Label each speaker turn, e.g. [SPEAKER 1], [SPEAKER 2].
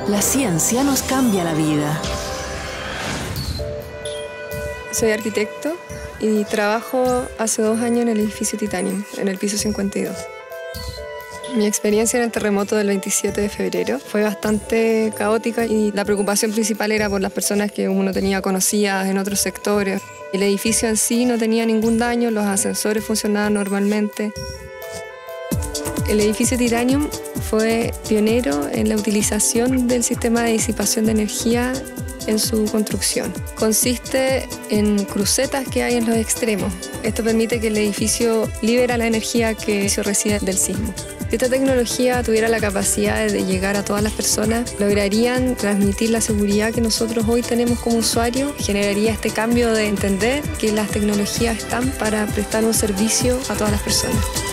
[SPEAKER 1] La ciencia nos cambia la vida.
[SPEAKER 2] Soy arquitecto y trabajo hace 2 años en el edificio Titanium, en el piso 52. Mi experiencia en el terremoto del 27 de febrero fue bastante caótica y la preocupación principal era por las personas que uno tenía conocidas en otros sectores. El edificio en sí no tenía ningún daño, los ascensores funcionaban normalmente. El edificio Titanium fue pionero en la utilización del sistema de disipación de energía en su construcción. Consiste en crucetas que hay en los extremos. Esto permite que el edificio libera la energía que se recibe del sismo. Si esta tecnología tuviera la capacidad de llegar a todas las personas, lograrían transmitir la seguridad que nosotros hoy tenemos como usuarios, generaría este cambio de entender que las tecnologías están para prestar un servicio a todas las personas.